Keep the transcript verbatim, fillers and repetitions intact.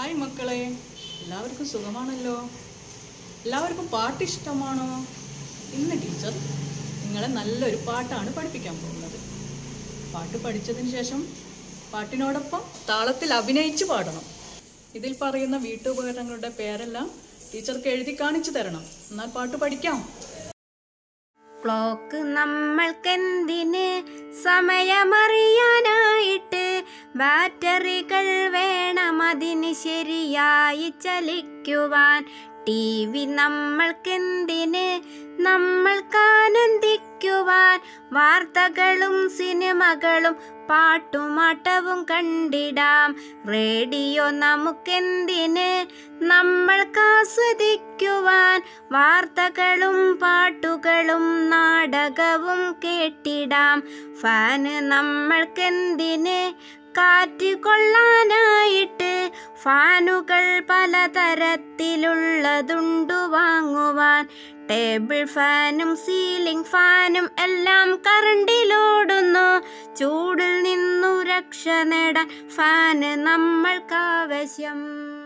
Hi മക്കളെ, എല്ലാവർക്കും സുഖമാണല്ലോ? എല്ലാവർക്കും പാട്ട് ഇഷ്ടമാണോ? ഇന്ന് ടീച്ചർ നിങ്ങളെ നല്ലൊരു പാട്ടാണ് പഠിപ്പിക്കാൻ പോകുന്നത്. പാട്ട് പഠിച്ചതിന് ശേഷം പാട്ടിനോടൊപ്പം താളത്തിൽ അഭിനയിച്ച് പാടണം. ഇതിൽ പറയുന്ന വീട്ടുപകരണങ്ങളുടെ പേരെല്ലാം ടീച്ചർക്ക് എഴുതി കാണിച്ചു തരണം. എന്നാൽ പാട്ട് പഠിക്കാം. ക്ലോക്ക് നമ്മൾക്കെന്തിന് സമയമറിയാനായിട്ട്, ബാറ്ററികൾ വേണം അതിന് ശരിയായി ചലിക്കുവാൻ. ടി വി നമ്മൾക്കെന്തിന് നമ്മൾക്കാനന്ദിക്കുവാൻ, വാർത്തകളും സിനിമകളും പാട്ടുമാട്ടവും കണ്ടിടാം. റേഡിയോ നമുക്കെന്തിന് നമ്മൾക്കാസ്വദിക്കുവാൻ, വാർത്തകളും പാട്ടുകളും നാടകവും കേട്ടിടാം. ഫാന് നമ്മൾക്കെന്തിന് കാറ്റ് കൊള്ളാനായിട്ട്, ഫാനുകൾ പലതരത്തിലുള്ളതുണ്ടു വാങ്ങുവാൻ. ടേബിൾ ഫാനും സീലിംഗ് ഫാനും എല്ലാം കറണ്ടിലോടുന്നു. ചൂടിൽ നിന്നു രക്ഷ നേടാൻ ഫാന് നമ്മൾക്കാവശ്യം.